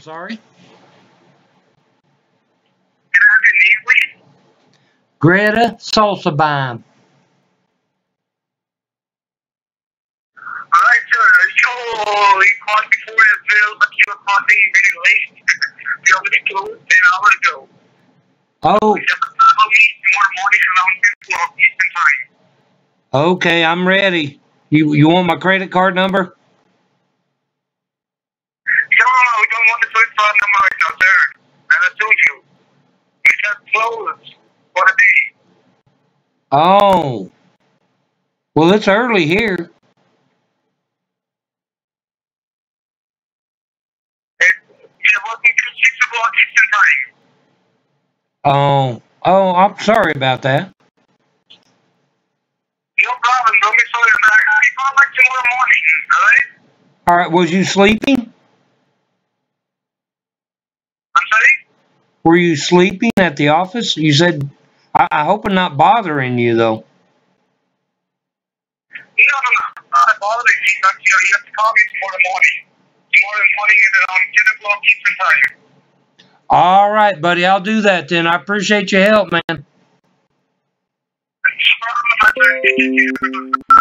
Sorry? Can I have your name, please? Greta Salsabine. Alright, sir. So, you called before as well, but you were calling very late. You're already closed an hour ago. Oh, Just call me tomorrow morning around 10 o'clock Eastern Time. okay, I'm ready. You want my credit card number? No, we don't want the credit card number right now, sir. As I told you, we just closed for the day. Oh, well, it's early here. You're working till 6 o'clock Eastern Time. Oh, I'm sorry about that. No problem. Don't be sorry about it. I call back tomorrow morning, alright? All right, was you sleeping? I'm sorry? Were you sleeping at the office? You said, I hope I'm not bothering you, though. No. I apologize. You have to call me tomorrow morning. Tomorrow morning at around 10 o'clock Eastern Time. All right, buddy, I'll do that then. I appreciate your help, man. No problem, my friend.